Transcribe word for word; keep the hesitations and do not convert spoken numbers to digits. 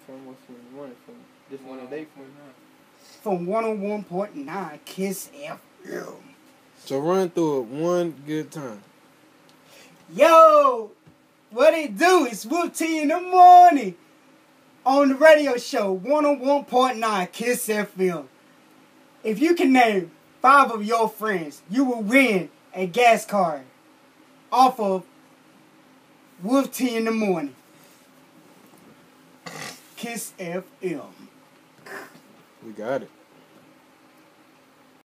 from? What's from the morning from? This one a day from? From one oh one point nine Kiss F M. So run through it one good time. Yo, what it do? It's Whoop T in the morning on the radio show one oh one point nine Kiss F M. If you can name five of your friends, you will win a gas card off of Whoop T in the morning. Kiss F M. We got it.